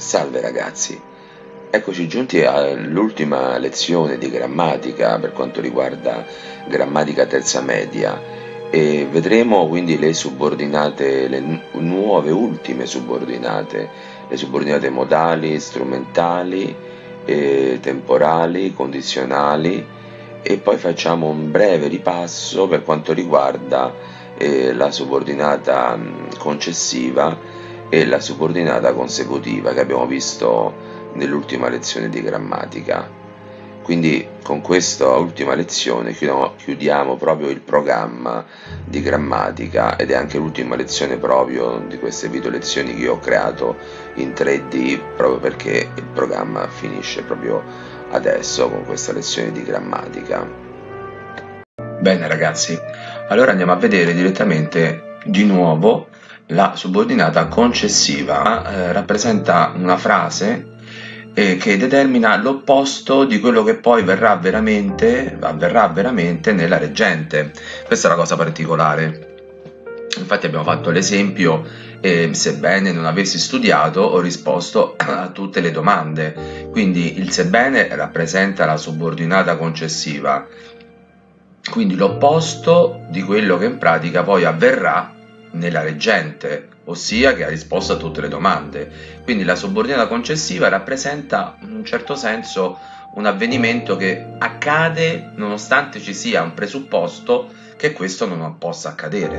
Salve ragazzi, eccoci giunti all'ultima lezione di grammatica per quanto riguarda grammatica terza media e vedremo quindi le subordinate, le nuove ultime subordinate, le subordinate modali, strumentali, temporali, condizionali e poi facciamo un breve ripasso per quanto riguarda la subordinata concessiva e la subordinata consecutiva che abbiamo visto nell'ultima lezione di grammatica. Quindi con questa ultima lezione chiudiamo proprio il programma di grammatica ed è anche l'ultima lezione proprio di queste video lezioni che io ho creato in 3D proprio perché il programma finisce proprio adesso con questa lezione di grammatica. Bene ragazzi, allora andiamo a vedere direttamente di nuovo la subordinata concessiva. Rappresenta una frase che determina l'opposto di quello che poi avverrà veramente nella reggente. Questa è la cosa particolare. Infatti abbiamo fatto l'esempio, sebbene non avessi studiato ho risposto a tutte le domande. Quindi il sebbene rappresenta la subordinata concessiva, quindi l'opposto di quello che in pratica poi avverrà nella reggente, ossia che ha risposto a tutte le domande. Quindi la subordinata concessiva rappresenta in un certo senso un avvenimento che accade nonostante ci sia un presupposto che questo non possa accadere,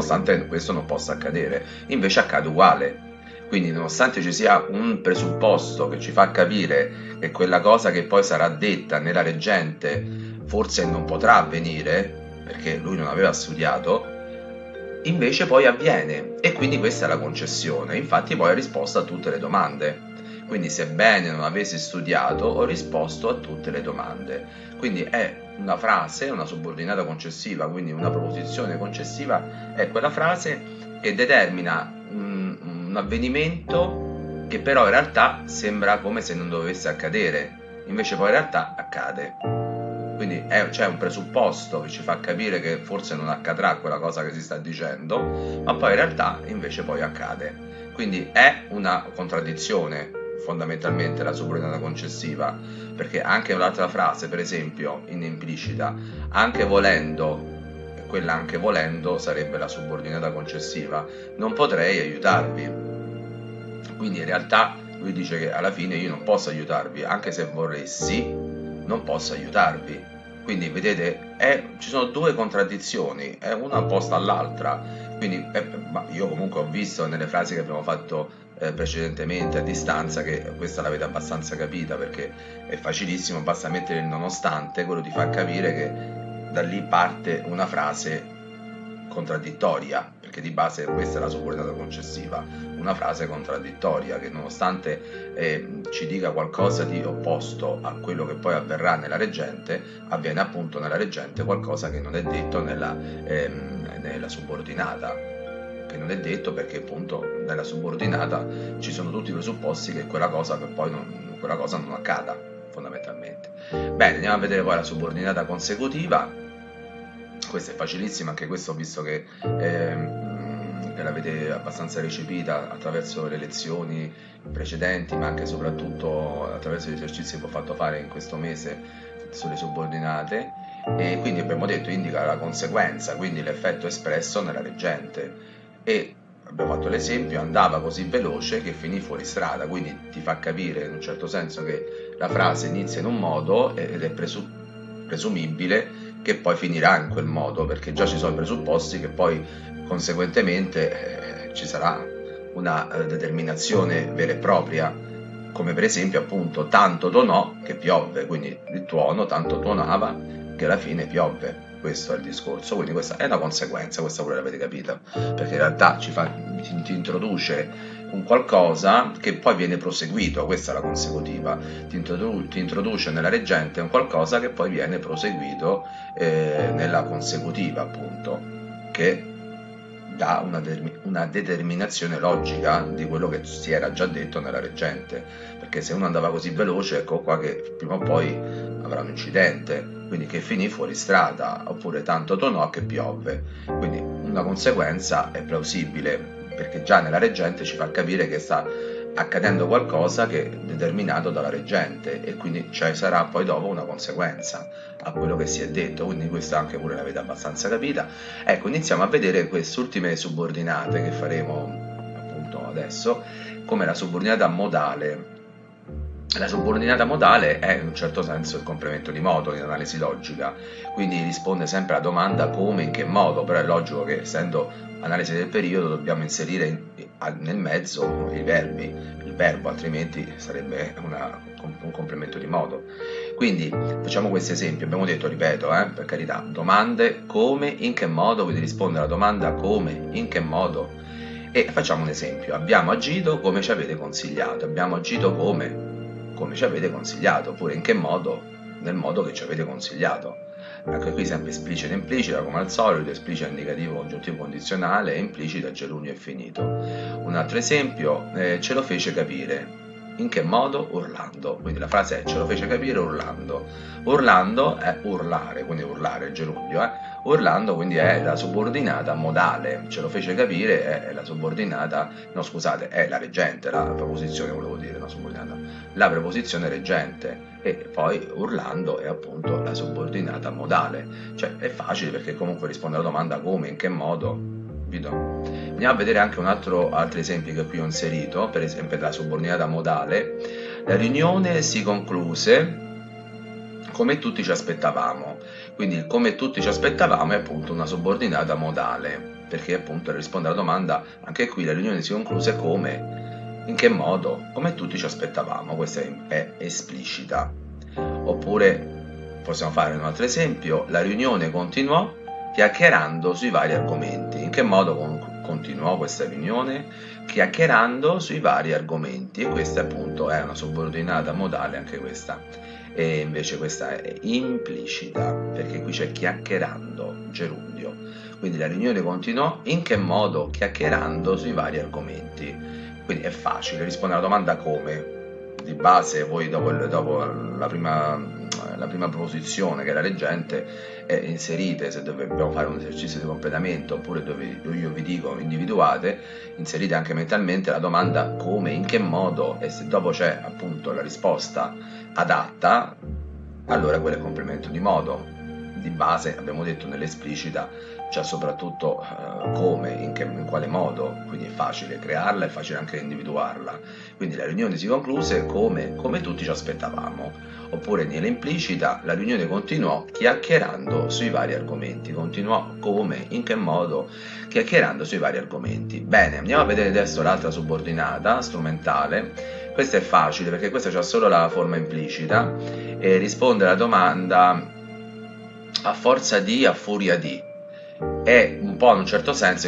invece accade uguale. Quindi nonostante ci sia un presupposto che ci fa capire che quella cosa che poi sarà detta nella reggente forse non potrà avvenire perché lui non aveva studiato, invece poi avviene, e quindi questa è la concessione. Infatti poi ha risposto a tutte le domande. Quindi sebbene non avessi studiato ho risposto a tutte le domande. Quindi è una frase, una subordinata concessiva, quindi una proposizione concessiva è quella frase che determina un avvenimento che però in realtà sembra come se non dovesse accadere, invece poi in realtà accade. Quindi c'è un presupposto che ci fa capire che forse non accadrà quella cosa che si sta dicendo, ma poi in realtà invece poi accade. Quindi è una contraddizione fondamentalmente la subordinata concessiva, perché anche un'altra frase, per esempio in implicita, anche volendo, quella anche volendo sarebbe la subordinata concessiva, non potrei aiutarvi. Quindi in realtà lui dice che alla fine io non posso aiutarvi, anche se vorresti non posso aiutarvi. Quindi vedete, ci sono due contraddizioni, è una opposta all'altra. Quindi io comunque ho visto nelle frasi che abbiamo fatto precedentemente a distanza che questa l'avete abbastanza capita, perché è facilissimo, basta mettere il nonostante, quello ti fa capire che da lì parte una frase contraddittoria, perché di base questa è la subordinata concessiva, una frase contraddittoria che nonostante ci dica qualcosa di opposto a quello che poi avverrà nella reggente, avviene appunto nella reggente qualcosa che non è detto nella subordinata, che non è detto perché appunto nella subordinata ci sono tutti i presupposti che quella cosa non accada fondamentalmente. Bene, andiamo a vedere poi la subordinata consecutiva. Questa è facilissima, anche questo ho visto che l'avete abbastanza recepita attraverso le lezioni precedenti, ma anche e soprattutto attraverso gli esercizi che ho fatto fare in questo mese sulle subordinate. E quindi abbiamo detto indica la conseguenza, quindi l'effetto espresso nella reggente, e abbiamo fatto l'esempio andava così veloce che finì fuori strada, quindi ti fa capire in un certo senso che la frase inizia in un modo ed è presumibile che poi finirà in quel modo, perché già ci sono i presupposti che poi conseguentemente ci sarà una determinazione vera e propria, come per esempio appunto tanto tuonò che piovve, quindi il tuono tanto tuonava che alla fine piovve. Questo è il discorso, quindi questa è una conseguenza, questa pure l'avete capita, perché in realtà ti introduce un qualcosa che poi viene proseguito, questa è la consecutiva, ti introduce nella reggente un qualcosa che poi viene proseguito nella consecutiva, appunto, che dà una determinazione logica di quello che si era già detto nella reggente, perché se uno andava così veloce, ecco qua che prima o poi avrà un incidente, quindi che finì fuori strada, oppure tanto tuonò che piove. Quindi una conseguenza è plausibile, perché già nella reggente ci fa capire che sta accadendo qualcosa che è determinato dalla reggente, e quindi sarà poi dopo una conseguenza a quello che si è detto. Quindi questa anche pure l'avete abbastanza capita. Ecco, iniziamo a vedere queste ultime subordinate che faremo appunto adesso, come la subordinata modale. La subordinata modale è in un certo senso il complemento di modo in analisi logica, quindi risponde sempre alla domanda come, in che modo, però è logico che essendo analisi del periodo dobbiamo inserire nel mezzo i verbi, il verbo, altrimenti sarebbe un complemento di modo. Quindi facciamo questo esempio, abbiamo detto, ripeto, per carità, domande come, in che modo, quindi risponde alla domanda come, in che modo. E facciamo un esempio: abbiamo agito come ci avete consigliato, abbiamo agito come ci avete consigliato, oppure in che modo, nel modo che ci avete consigliato. Anche qui sempre esplicita e implicita come al solito, esplicita indicativo congiuntivo condizionale e implicita gerundio infinito. Un altro esempio, ce lo fece capire. In che modo? Urlando. Quindi la frase è ce lo fece capire urlando. Urlando è urlare, quindi urlare è il gerundio, Urlando quindi è la subordinata modale, ce lo fece capire è la subordinata, no scusate, è la reggente, la preposizione volevo dire, no subordinata, la preposizione reggente, e poi urlando è appunto la subordinata modale. Cioè è facile perché comunque risponde alla domanda come, in che modo, capito? Andiamo a vedere anche altri esempi che qui ho inserito, per esempio la subordinata modale. La riunione si concluse come tutti ci aspettavamo, quindi il come tutti ci aspettavamo è appunto una subordinata modale, perché appunto risponde alla domanda, anche qui la riunione si concluse come, in che modo, come tutti ci aspettavamo, questa è esplicita. Oppure possiamo fare un altro esempio, la riunione continuò chiacchierando sui vari argomenti. In che modo continuò questa riunione? Chiacchierando sui vari argomenti, e questa appunto è una subordinata modale anche questa. E invece questa è implicita, perché qui c'è chiacchierando, gerundio. Quindi la riunione continuò in che modo? Chiacchierando sui vari argomenti. Quindi è facile, risponde alla domanda come. Di base voi dopo la prima proposizione, che è la reggente, inserite, se dobbiamo fare un esercizio di completamento, oppure dove io vi dico individuate, inserite anche mentalmente la domanda come, in che modo, e se dopo c'è appunto la risposta adatta, allora quello è complemento di modo. Di base abbiamo detto nell'esplicita c'è soprattutto come, in quale modo, quindi è facile crearla, è facile anche individuarla. Quindi la riunione si concluse come tutti ci aspettavamo. Oppure nell'implicita la riunione continuò chiacchierando sui vari argomenti. Continuò come, in che modo, chiacchierando sui vari argomenti. Bene, andiamo a vedere adesso l'altra subordinata strumentale. Questa è facile perché questa c'ha solo la forma implicita e risponde alla domanda a forza di, a furia di. È un po' in un certo senso il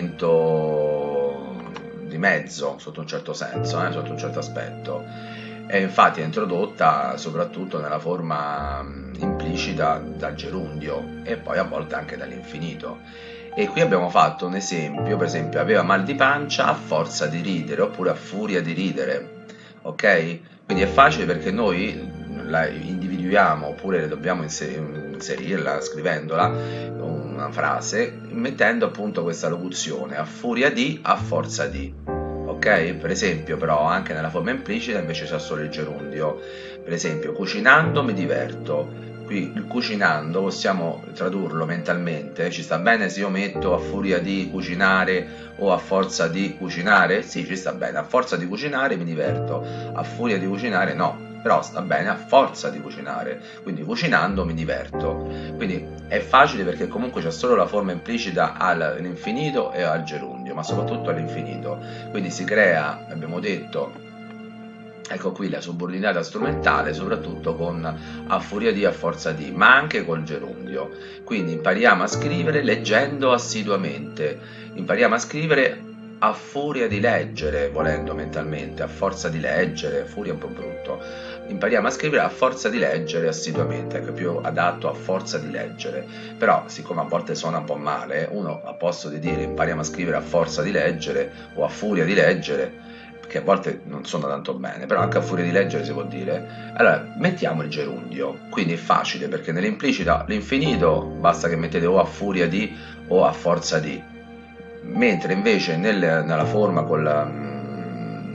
complemento di mezzo, sotto un certo senso, sotto un certo aspetto. E infatti è introdotta soprattutto nella forma implicita dal gerundio e poi a volte anche dall'infinito. E qui abbiamo fatto un esempio, per esempio aveva mal di pancia a forza di ridere, oppure a furia di ridere, ok? Quindi è facile perché noi la individuiamo, oppure dobbiamo inserirla scrivendola, una frase, mettendo appunto questa locuzione, a furia di, a forza di. Ok? Per esempio però anche nella forma implicita invece c'è solo il gerundio. Per esempio cucinando mi diverto. Qui il cucinando possiamo tradurlo mentalmente, ci sta bene se io metto a furia di cucinare o a forza di cucinare? Sì, ci sta bene, a forza di cucinare mi diverto, a furia di cucinare no, però sta bene a forza di cucinare, quindi cucinando mi diverto. Quindi è facile perché comunque c'è solo la forma implicita all'infinito e al gerundio, ma soprattutto all'infinito. Quindi si crea, abbiamo detto, ecco qui la subordinata strumentale, soprattutto con a furia di, a forza di, ma anche col gerundio. Quindi impariamo a scrivere leggendo assiduamente, impariamo a scrivere a furia di leggere, volendo mentalmente, a forza di leggere, furia è un po' brutto, impariamo a scrivere a forza di leggere assiduamente, che è più adatto a forza di leggere. Però siccome a volte suona un po' male, uno a posto di dire impariamo a scrivere a forza di leggere o a furia di leggere, che a volte non suona tanto bene, però anche a furia di leggere si può dire, allora mettiamo il gerundio. Quindi è facile perché nell'implicita l'infinito basta che mettete o a furia di o a forza di, mentre invece nella forma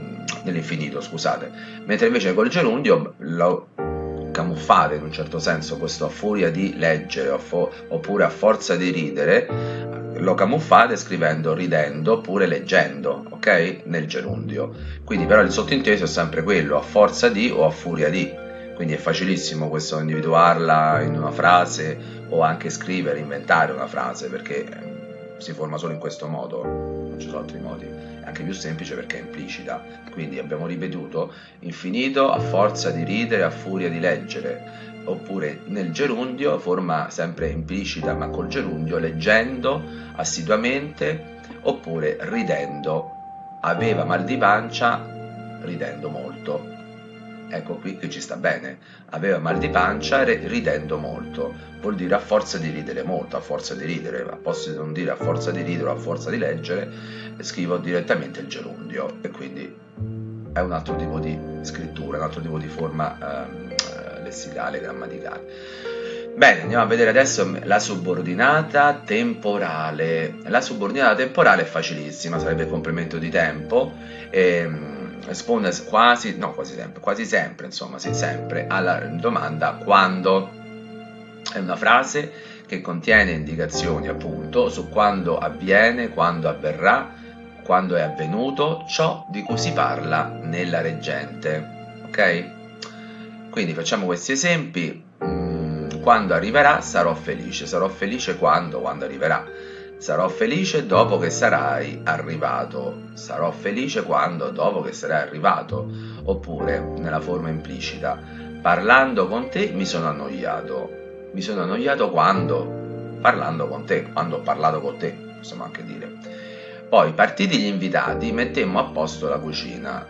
nell'infinito, scusate, mentre invece col gerundio lo camuffate in un certo senso, questo a furia di leggere oppure a forza di ridere, lo camuffate scrivendo ridendo oppure leggendo, ok? Nel gerundio. Quindi però il sottinteso è sempre quello, a forza di o a furia di. Quindi è facilissimo questo individuarla in una frase o anche scrivere, inventare una frase, perché si forma solo in questo modo, non ci sono altri modi. È anche più semplice perché è implicita. Quindi abbiamo ripetuto infinito a forza di ridere, a furia di leggere, oppure nel gerundio, forma sempre implicita ma col gerundio, leggendo assiduamente, oppure ridendo, aveva mal di pancia ridendo molto. Ecco qui che ci sta bene, aveva mal di pancia ridendo molto, vuol dire a forza di ridere molto, a forza di ridere, a posto di non dire a forza di ridere o a forza di leggere, scrivo direttamente il gerundio e quindi è un altro tipo di scrittura, un altro tipo di forma lessicale, grammaticale. Bene, andiamo a vedere adesso la subordinata temporale. La subordinata temporale è facilissima, sarebbe il complemento di tempo. Risponde quasi sempre, insomma, sì, sempre alla domanda quando. È una frase che contiene indicazioni appunto su quando avviene, quando avverrà, quando è avvenuto ciò di cui si parla nella reggente, ok? Quindi facciamo questi esempi. Quando arriverà sarò felice quando arriverà. Sarò felice dopo che sarai arrivato, sarò felice quando, dopo che sarai arrivato, oppure nella forma implicita, parlando con te mi sono annoiato quando, parlando con te, quando ho parlato con te, possiamo anche dire. Poi, partiti gli invitati, mettemmo a posto la cucina,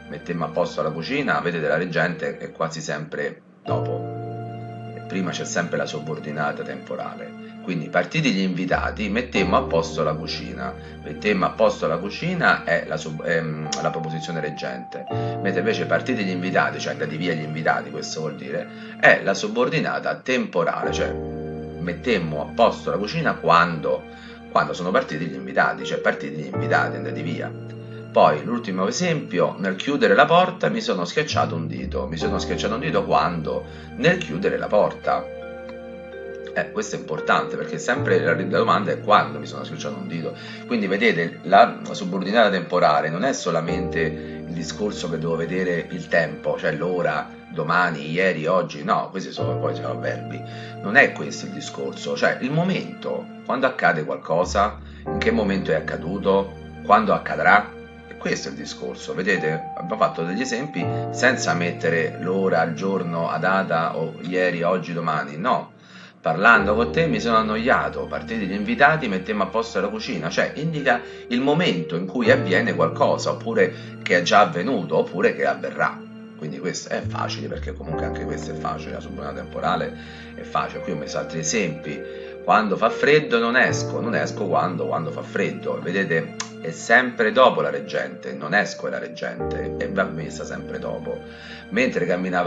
vedete la reggente è quasi sempre dopo, prima c'è sempre la subordinata temporale. Quindi partiti gli invitati, mettemmo a posto la cucina. Mettemmo a posto la cucina è la proposizione reggente, mentre invece partiti gli invitati, cioè andati via gli invitati, questo vuol dire, è la subordinata temporale, cioè mettemmo a posto la cucina quando sono partiti gli invitati, cioè partiti gli invitati, andati via. Poi l'ultimo esempio, nel chiudere la porta mi sono schiacciato un dito. Mi sono schiacciato un dito quando? Nel chiudere la porta. Questo è importante perché sempre la domanda è quando mi sono schiacciato un dito. Quindi vedete, la subordinata temporale non è solamente il discorso che devo vedere il tempo, cioè l'ora, domani, ieri, oggi, no, questi sono verbi. Non è questo il discorso, cioè il momento, quando accade qualcosa, in che momento è accaduto, quando accadrà. Questo è il discorso, vedete? Abbiamo fatto degli esempi senza mettere l'ora, il giorno, a data o ieri, oggi, domani, no. Parlando con te mi sono annoiato, partiti gli invitati, mettemmo a posto la cucina, cioè indica il momento in cui avviene qualcosa, oppure che è già avvenuto, oppure che avverrà. Quindi questo è facile, perché comunque anche questo è facile, la subordinata temporale è facile. Qui ho messo altri esempi. Quando fa freddo non esco quando fa freddo, vedete? È sempre dopo la reggente, non esco è la reggente e va messa sempre dopo. Mentre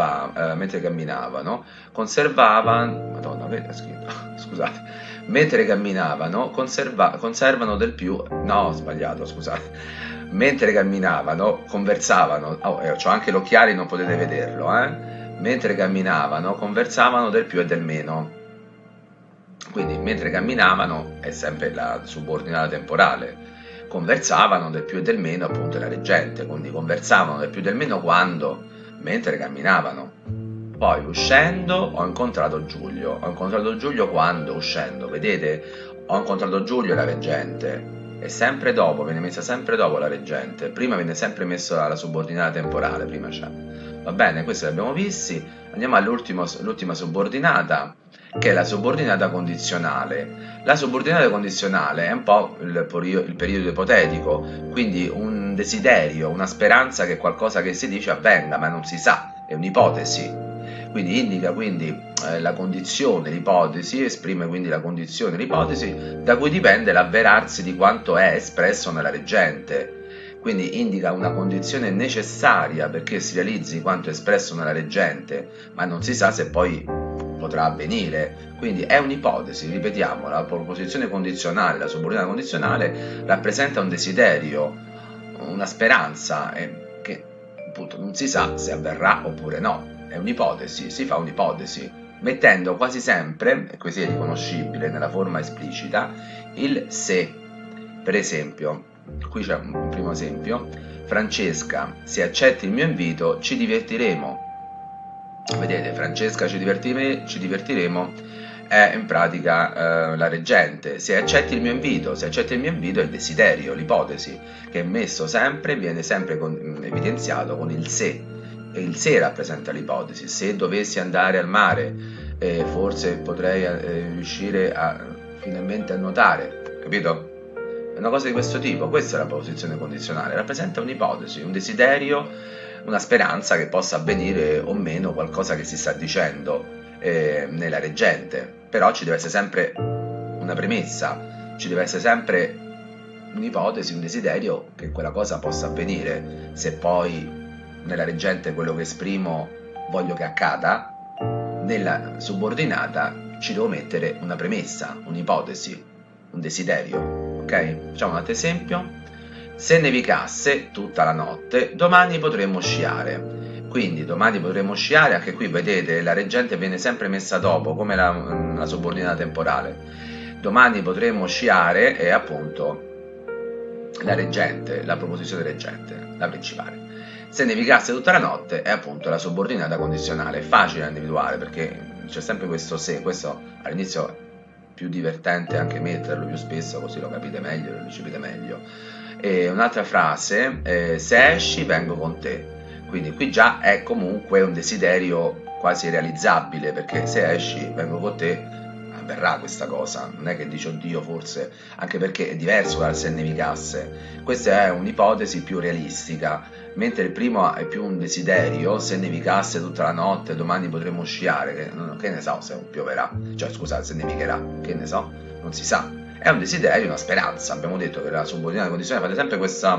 camminavano, conservavano, madonna, avete scritto, scusate, mentre camminavano, conservano del più, no, ho sbagliato, scusate, mentre camminavano, conversavano, c'ho anche l'occhiale, non potete vederlo, mentre camminavano, conversavano del più e del meno. Quindi mentre camminavano è sempre la subordinata temporale, conversavano del più e del meno appunto la reggente, quindi conversavano del più e del meno quando? Mentre camminavano. Poi uscendo ho incontrato Giulio quando? Uscendo, vedete? Ho incontrato Giulio la reggente, è sempre dopo, viene messa sempre dopo la reggente, prima viene sempre messa la subordinata temporale, prima c'è. Va bene, questi li abbiamo visti, andiamo all'ultima subordinata, che è la subordinata condizionale. La subordinata condizionale è un po' il periodo ipotetico, quindi un desiderio, una speranza che qualcosa che si dice avvenga, ma non si sa, è un'ipotesi. Quindi indica la condizione, l'ipotesi, esprime quindi la condizione, l'ipotesi, da cui dipende l'avverarsi di quanto è espresso nella reggente. Quindi indica una condizione necessaria perché si realizzi quanto espresso nella reggente, ma non si sa se poi potrà avvenire. Quindi è un'ipotesi, ripetiamo, la proposizione condizionale, la subordinata condizionale rappresenta un desiderio, una speranza che appunto non si sa se avverrà oppure no, è un'ipotesi, si fa un'ipotesi, mettendo quasi sempre, e così è riconoscibile nella forma esplicita, il se. Per esempio, qui c'è un primo esempio: Francesca, se accetti il mio invito ci divertiremo. Vedete, Francesca, ci divertiremo è in pratica la reggente. Se accetti il mio invito, se accetti il mio invito è il desiderio, l'ipotesi, che è messo sempre, viene sempre evidenziato con il se, e il se rappresenta l'ipotesi. Se dovessi andare al mare, forse potrei riuscire finalmente a nuotare, capito? È una cosa di questo tipo. Questa è la proposizione condizionale, rappresenta un'ipotesi, un desiderio, una speranza che possa avvenire o meno qualcosa che si sta dicendo nella reggente. Però ci deve essere sempre una premessa, ci deve essere sempre un'ipotesi, un desiderio che quella cosa possa avvenire. Se poi nella reggente quello che esprimo voglio che accada, nella subordinata ci devo mettere una premessa, un'ipotesi, un desiderio, ok? Facciamo un altro esempio: se nevicasse tutta la notte, domani potremmo sciare. Quindi domani potremmo sciare, anche qui vedete la reggente viene sempre messa dopo, come la subordinata temporale. Domani potremmo sciare è appunto la reggente, la proposizione reggente, la principale. Se nevicasse tutta la notte è appunto la subordinata condizionale. È facile da individuare perché c'è sempre questo se. Questo all'inizio è più divertente anche metterlo più spesso, così lo capite meglio, lo recepite meglio. E un'altra frase, se esci vengo con te. Quindi qui già è comunque un desiderio quasi realizzabile, perché se esci vengo con te avverrà questa cosa, non è che dice oddio forse, anche perché è diverso dal se nevicasse. Questa è un'ipotesi più realistica, mentre il primo è più un desiderio: se nevicasse tutta la notte domani potremmo sciare, che ne so se pioverà, cioè scusate, se nevicherà, che ne so, non si sa. È un desiderio, una speranza. Abbiamo detto che la subordinata condizionale fate sempre questa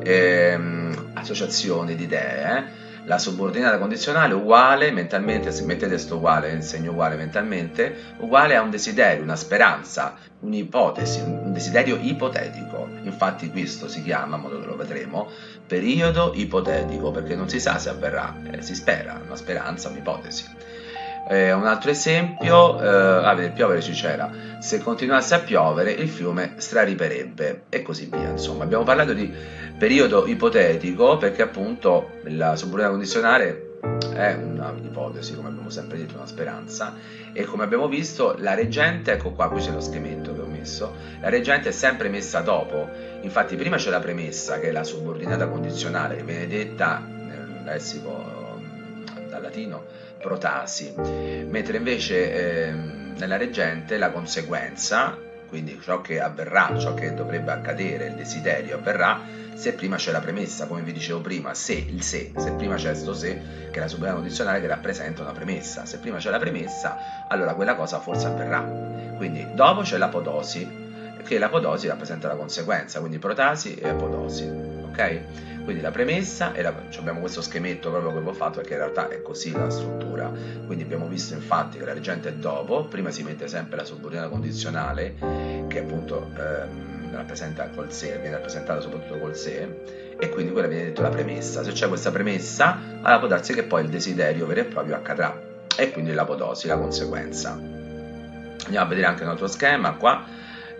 associazione di idee. La subordinata condizionale uguale mentalmente, se mettete sto uguale, il segno uguale mentalmente, uguale a un desiderio, una speranza, un'ipotesi, un desiderio ipotetico. Infatti questo si chiama, in modo che lo vedremo, periodo ipotetico, perché non si sa se avverrà, si spera, una speranza, un'ipotesi. Un altro esempio, piovere ci c'era: se continuasse a piovere il fiume strariperebbe, e così via. Insomma, abbiamo parlato di periodo ipotetico perché appunto la subordinata condizionale è un'ipotesi, come abbiamo sempre detto, una speranza, e come abbiamo visto la reggente, ecco qua, qui c'è lo schemetto che ho messo, la reggente è sempre messa dopo. Infatti prima c'è la premessa, che è la subordinata condizionale, che viene detta nel lessico dal latino protasi, mentre invece nella reggente la conseguenza, quindi ciò che avverrà, ciò che dovrebbe accadere, il desiderio avverrà se prima c'è la premessa, come vi dicevo prima, se prima c'è sto se, che è la subordinata condizionale che rappresenta una premessa. Se prima c'è la premessa, allora quella cosa forse avverrà. Quindi dopo c'è l'apodosi, che l'apodosi rappresenta la conseguenza, quindi protasi e apodosi, ok? Quindi la premessa, abbiamo questo schemetto proprio che avevo fatto, perché in realtà è così la struttura. Quindi abbiamo visto infatti che la reggente è dopo, prima si mette sempre la subordinata condizionale, che appunto rappresenta col se, viene rappresentata soprattutto col se, e quindi quella viene detto la premessa. Se c'è questa premessa, allora può darsi che poi il desiderio vero e proprio accadrà, e quindi l'apodosi, la conseguenza. Andiamo a vedere anche un altro schema qua.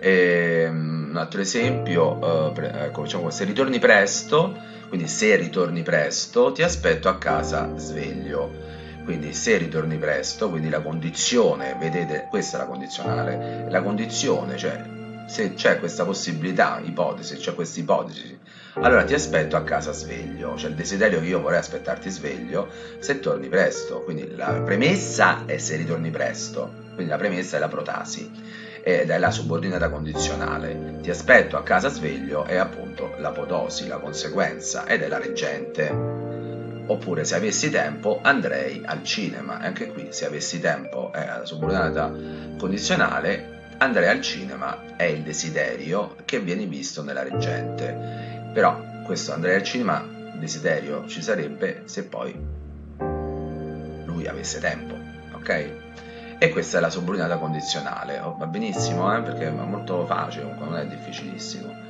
Un altro esempio, diciamo, se ritorni presto, quindi se ritorni presto ti aspetto a casa sveglio. Quindi se ritorni presto, quindi la condizione, vedete, questa è la condizionale, la condizione, cioè se c'è questa possibilità, ipotesi, c'è questa ipotesi, allora ti aspetto a casa sveglio, cioè il desiderio che io vorrei aspettarti sveglio se torni presto. Quindi la premessa è se ritorni presto, quindi la premessa è la protasi, ed è la subordinata condizionale. Ti aspetto a casa sveglio è appunto l'apodosi, la conseguenza, ed è la reggente. Oppure se avessi tempo andrei al cinema, e anche qui se avessi tempo è la subordinata condizionale, andrei al cinema è il desiderio che viene visto nella reggente. Però questo andrei al cinema, desiderio ci sarebbe se poi lui avesse tempo, ok? E questa è la subordinata condizionale. Va benissimo, perché è molto facile, comunque non è difficilissimo.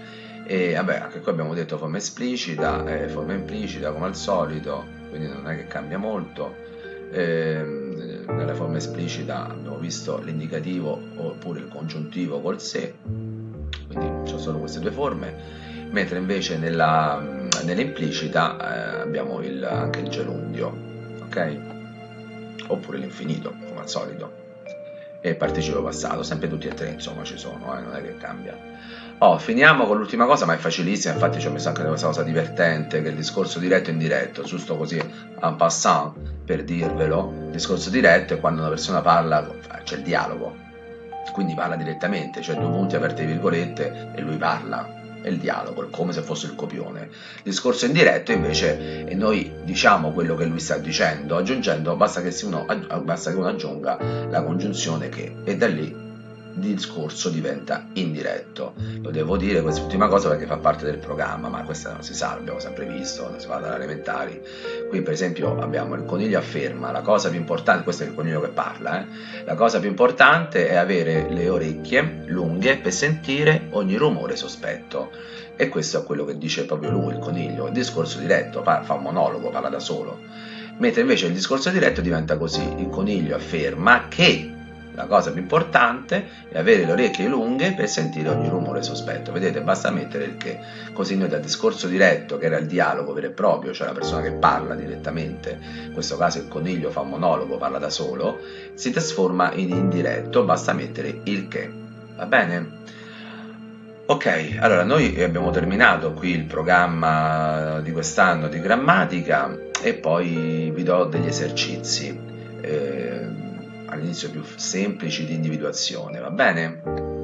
E vabbè, anche qui abbiamo detto forma esplicita, forma implicita come al solito, quindi non è che cambia molto. Nella forma esplicita abbiamo visto l'indicativo oppure il congiuntivo col se, quindi c'è solo queste due forme, mentre invece nell'implicita abbiamo anche il gerundio, ok? Oppure l'infinito, come al solito, e il participio passato, sempre tutti e tre, insomma, ci sono, non è che cambia. Finiamo con l'ultima cosa, ma è facilissima, infatti ci ho messo anche questa cosa divertente, che è il discorso diretto e indiretto, giusto così en passant, per dirvelo. Il discorso diretto è quando una persona parla, c'è il dialogo, quindi parla direttamente, cioè due punti aperte virgolette e lui parla, è il dialogo, è come se fosse il copione. Il discorso indiretto invece è noi diciamo quello che lui sta dicendo, aggiungendo, basta che uno aggiunga la congiunzione che, e da lì il discorso diventa indiretto. Lo devo dire quest'ultima cosa perché fa parte del programma, ma questa non si sa, l'abbiamo sempre visto, non si fa dalle elementari. Qui per esempio abbiamo il coniglio afferma, la cosa più importante, questo è il coniglio che parla, la cosa più importante è avere le orecchie lunghe per sentire ogni rumore sospetto. E questo è quello che dice proprio lui, il coniglio. Il discorso diretto fa un monologo, parla da solo. Mentre invece il discorso diretto diventa così: il coniglio afferma che la cosa più importante è avere le orecchie lunghe per sentire ogni rumore sospetto. Vedete, basta mettere il che, così noi dal discorso diretto, che era il dialogo vero e proprio, cioè la persona che parla direttamente, in questo caso il coniglio fa un monologo, parla da solo, si trasforma in indiretto, basta mettere il che. Va bene? Ok, allora noi abbiamo terminato qui il programma di quest'anno di grammatica e poi vi do degli esercizi. All'inizio più semplici di individuazione, va bene?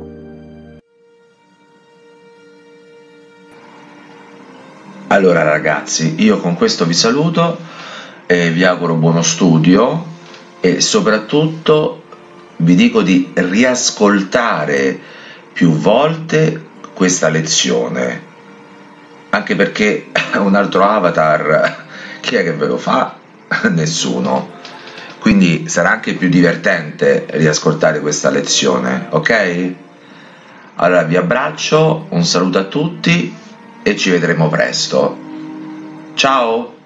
Allora ragazzi, io con questo vi saluto e vi auguro buono studio e soprattutto vi dico di riascoltare più volte questa lezione, anche perché un altro avatar, chi è che ve lo fa? Nessuno. Quindi sarà anche più divertente riascoltare questa lezione, ok? Allora vi abbraccio, un saluto a tutti e ci vedremo presto. Ciao!